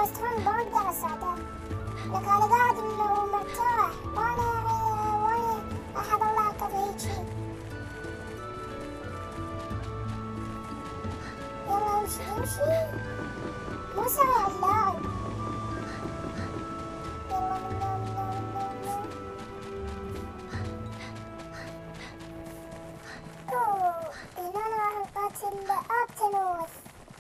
سترونج ما اقدر اساعده، لك انا قاعد انه مرتاح وانا احد الله كيف هيجي. يلا امشي مو سريع اللاعب. يلا منا اوه هنا انا راح نقاتل ابتنوث.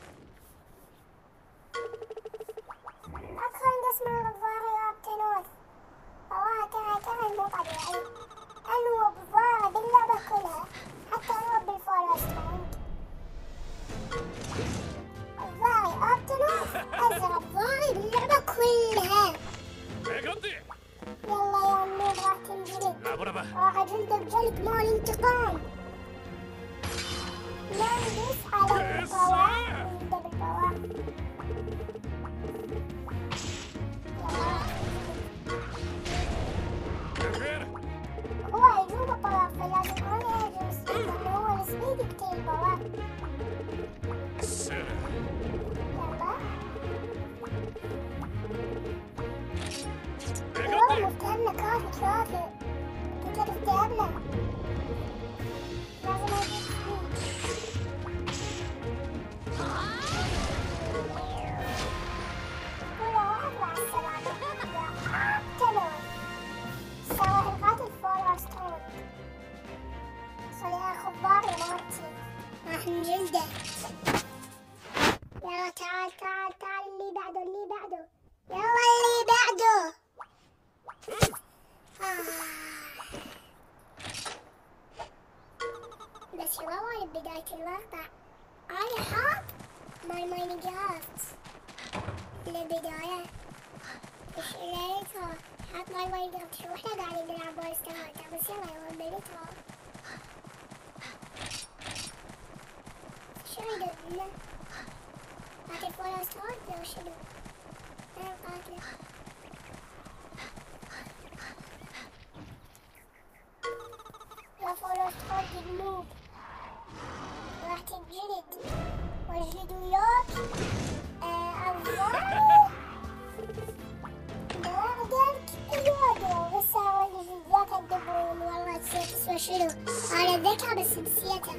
أكرم اسمه الضاري ابتنوث. والله كان مو طبيعي. أنوب ضاري باللعبة كلها، حتى أنوب بالفورسترونج. الضاري ابتنوث أزرق ضاري باللعبة كلها. يلا يا أنوب راح تنجلد، راح أجلدك جلد مال انتقام. نلبس على البواع ونبدأ بالبواع. هو يجوب الطواق فلازم أنا أجلس لأنه هو السبيد يقتل البواع. يلا والله مفتهمنا كافي كنت تفتهمنا. لازم أجلس راح نجلده. يلا تعال اللي بعده يلا اللي بعده. بس والله بداية المقطع أنا حاط ماينكرافت البداية. إيش لقيتها حاط ماينكرافت. شو إحنا قاعدين نلعب بولسترات بس يلا بليتها. شو يدنا؟ قاتل بولسترات لو شنو؟ أنا قاتلة. يا بولسترات النوب راح تنجلد واجلد وياك. الضاري باخدك اياده بس اجلد ذاك الدبرون. والله نسيت اسمه شنو، انا اتذكر بس نسيته.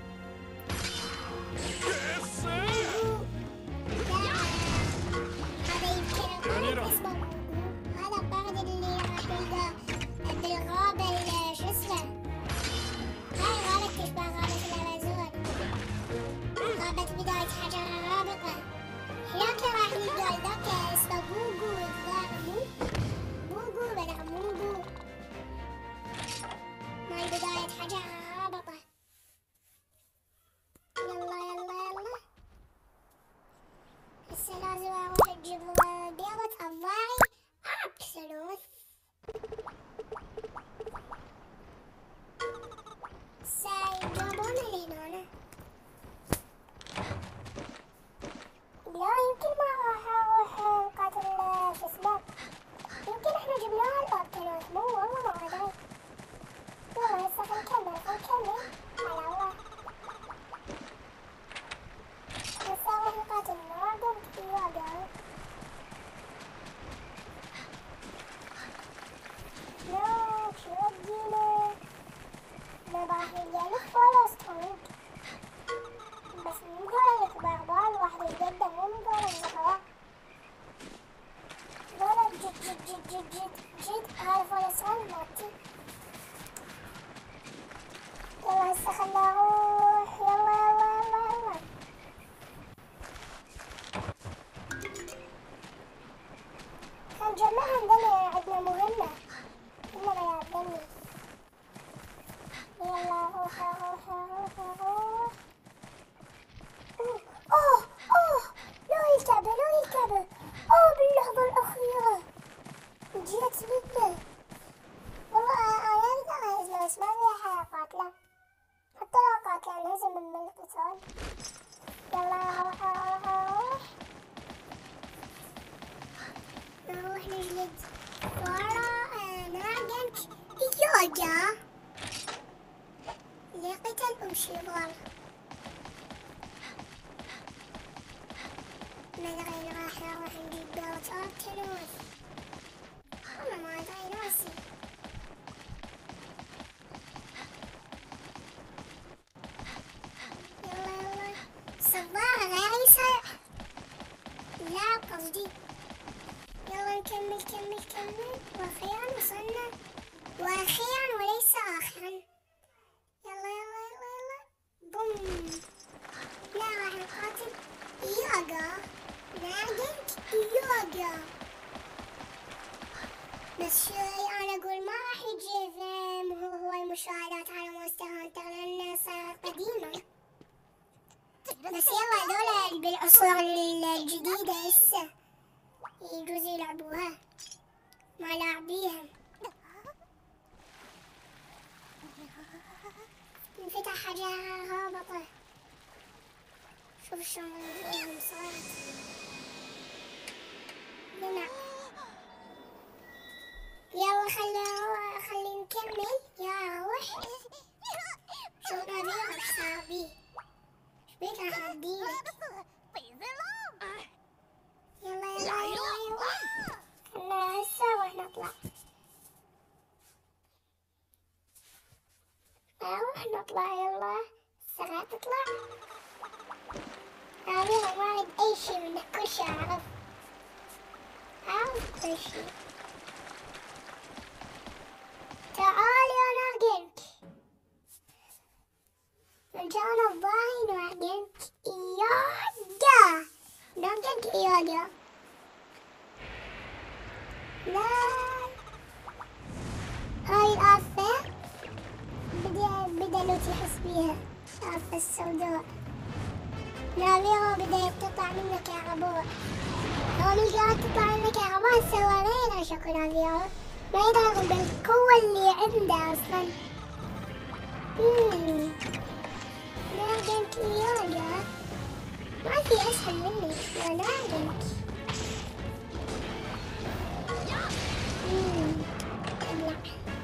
هذا يمكن اسمه، هذا الطرد اللي راح يلقى بالغابة شو اسمه. هاي غابة تشبه غابة الأمازون، غابة بداية حجر الرابطة. هناك راح يلقى ذاك اسمه بوغو. موغو مال بداية حجر الرابطة. يلا هسه لازم اروح اجيب بيضة الضاري ابسلوث. سيجابونا لين هنا. لا يمكن ما راح اروح نقاتل شو اسمه. يمكن احنا جبناها الابتنوث مو والله ما ادري. يلا هسه خلينا نكمل على الله. هسه اروح نقاتل ناردن كياغا. لا شو ودينا؟ راح يجيلك بولسترونج بس مو قالك بربال واحد يتقدم مو قالك زهرة. قالك جد هاي بولسترونج مالتي. يلا هسه خلنا نروح. يلا هنجمعها عندنا عندنا مهمة. إنما يا بني يلا روح. لا يلتعبوا. باللحظة الأخيرة جيت منه. والله أنا أزمة بس ما لي قاتلة. حتى لو قاتلة لازم من القتال. يلا نروح نجلد ورا ناقنك يوجا لقتل وشيبر. من غير راح راح نجيب بيلت أرتنوس. والله ما أدري ناسي. يلا صباح غير يسرع. لا قصدي. يلا نكمل. وأخيرا وصلنا. وأخيرا وليس آخرا. يلا بوم. لا راح نقاتل يوغا. ناردنك يوغا. بس أنا أقول ما راح يجيب هو المشاهدات على مونستر هانتر لأنها صارت قديمة. بس يلا هذولا بالعصور الجديدة هسه يجوز يلعبوها ما لاعبيها. انفتح حاجة هابطة. شوف شلون فيهم صارت. نلعب. يلا خلي نكمل. يا روح. شوف نبيع وش صار بيه. شبيك راح اديلك. يلا خلنا هسه وراح نطلع. روح نطلع يلا. السرعة تطلع. أميرة ما أريد أي شي منك. كل شي أعرف كل شي. تعال يا ناردنك. رجعنا الظاهر ناردنك إيادا. ناردنك إيادا. لا هاي الآفة بدأ لوتي يحس بيها. الآفة السوداء. نافيرو بدأ يقتطع منك يا ربوع. لو نلقاها تطلع منك يا ربوع سوى غير شكو نافيرو. ما يدري بالقوة اللي عنده أصلا. ناردنك يوغا. ما في أسهل مني يا ناردنك. ابلع.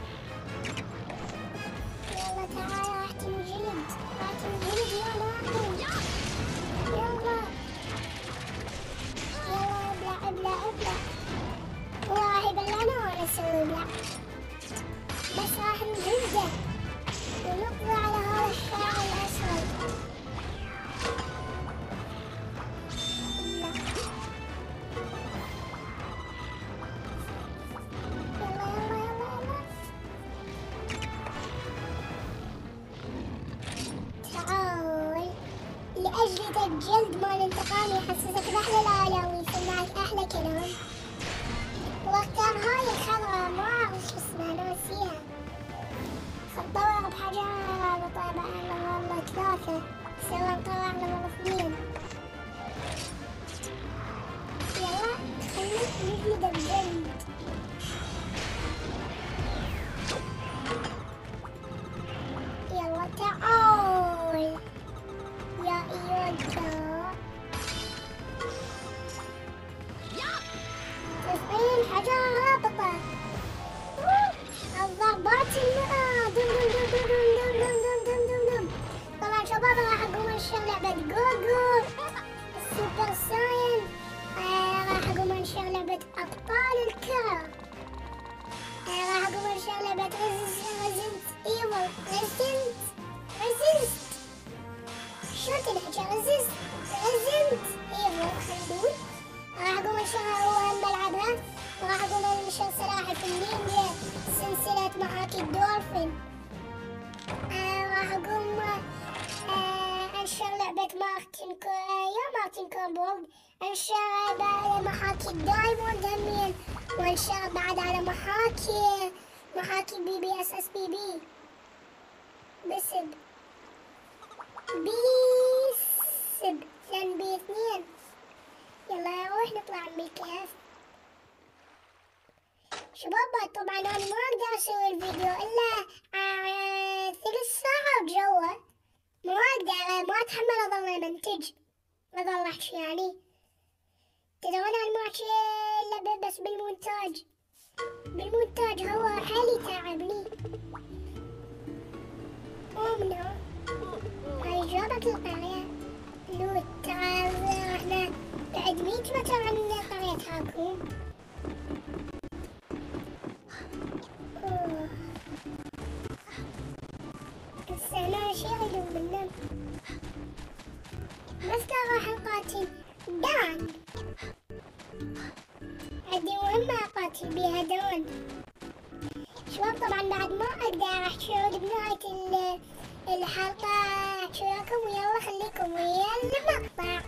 يلا تعال راح تنجلد يا ناردنك. يلا ابلع. هو راح يبلعنا ولا نسوي ابلع. بس راح نجلده ونقضي على هذا الشعر الأسود. تعال لأجل الجلد مال الانتقام يحسسك بأحلى العالم ويسمعك أحلى كلام. واختار هاي الخضرة ما أعرف شو اسمها ناسيها. خطوها بحاجة رابطة بقى والله 3 سواء طلع لمرة 2. يلا خليك نجلد الجلد. يلا تعال يا إيوجا. تسمعين حاجة هابطة. الضربات دم. طبعا شباب راح اقوم انشر لعبة جوجو السوبر ساين. راح اقوم انشر لعبة ابطال الكرة. راح اقوم انشر لعبة ريزنت ايفل. ريزنت شو تنحكي ريزنت ايفل خلدون. راح اقوم انشرها هو بلعبها. وراح اقوم انشر سلاحف النينجا سلسلة محاكي الدولفين. راح اقوم انشر لعبة مارتن كوبولد. انشر بعد محاكي الدايموند همين. وانشر بعد على محاكي BBSS بسب لان B2. يلا نروح نطلع من الكهف. شباب طبعا انا ما اقدر اسوي الفيديو الا 3 ساعة بجوه. ما اقدر ما اتحمل اظل منتج اظل احكي يعني. تدرون انا ما احكي الا بس بالمونتاج هو حالي تعبني. قومنا هاي جابت القرية. لوت تعال احنا بعد 100 متر عن أقاتل دان. عندي مهمة أقاتل بيها دان. شباب طبعا بعد ما أقدر أحكي بنهاية الحلقة أحكي لكم، ويلا خليكم ويا المقطع.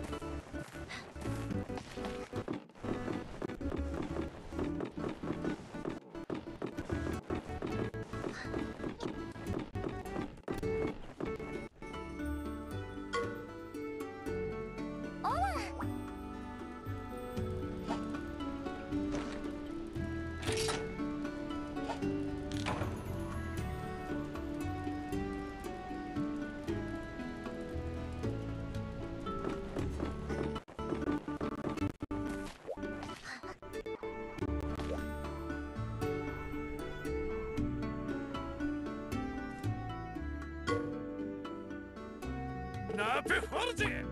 نافي خرجي.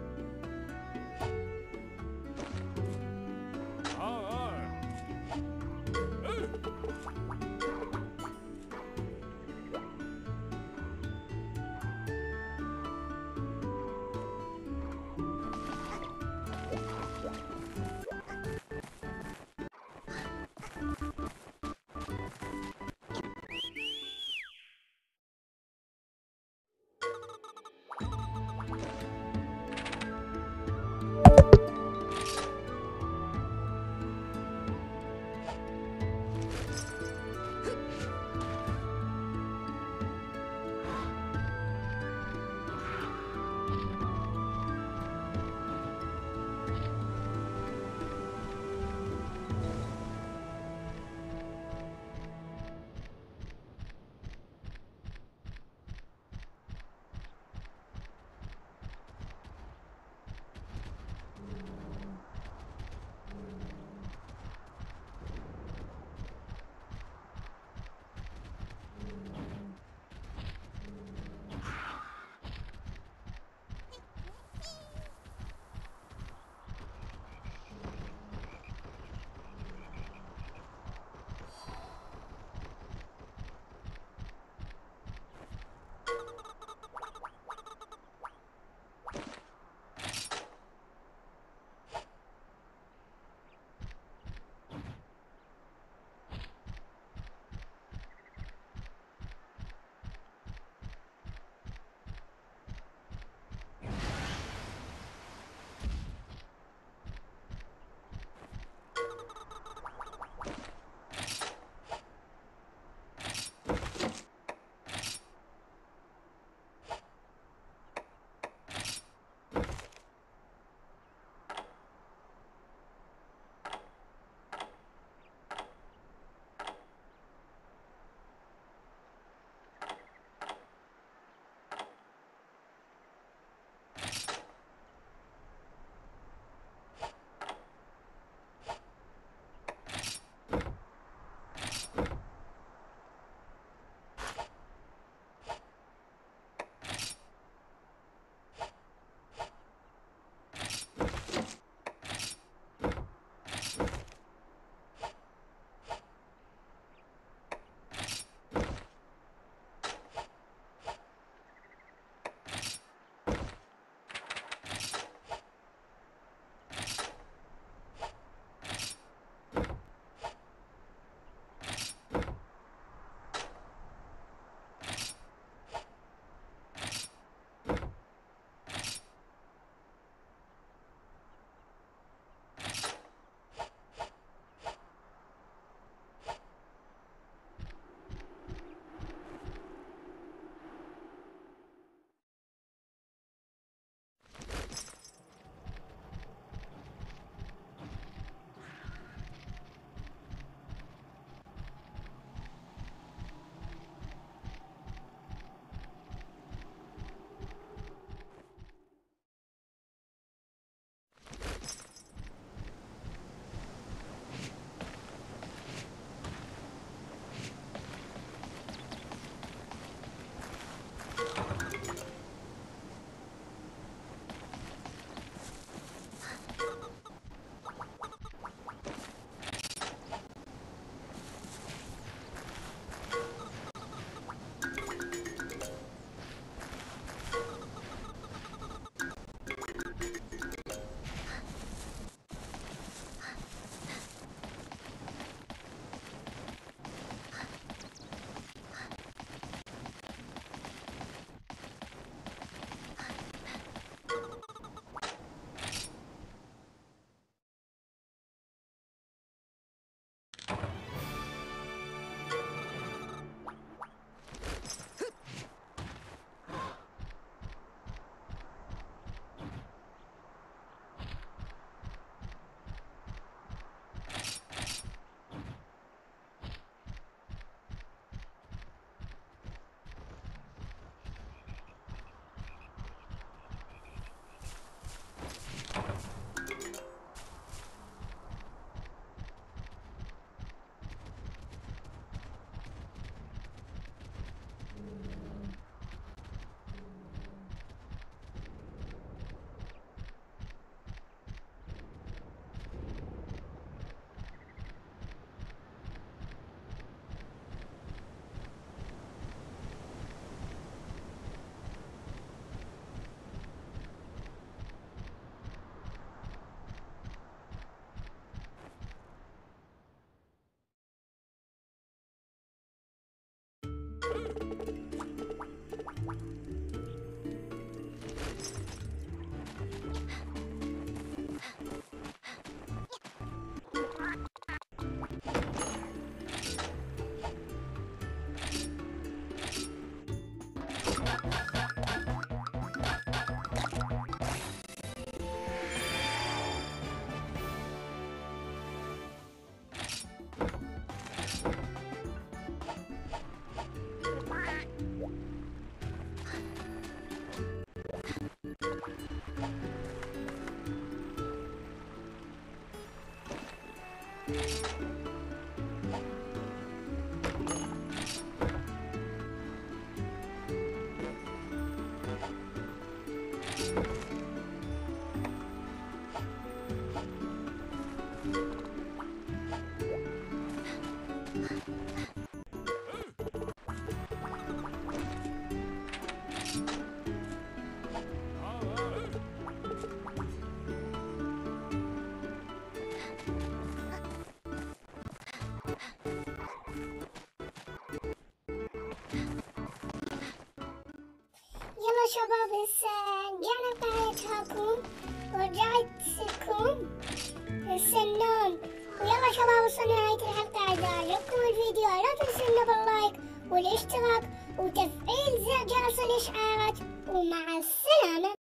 يلا شباب هسه رجعنا بقايتهاكم ورجعتكم هسه النوم. ويلا شباب وصلنا نهاية الحلقة. إذا عجبكم الفيديو لا تنسونا باللايك والاشتراك وتفعيل زر جرس الإشعارات، ومع السلامة.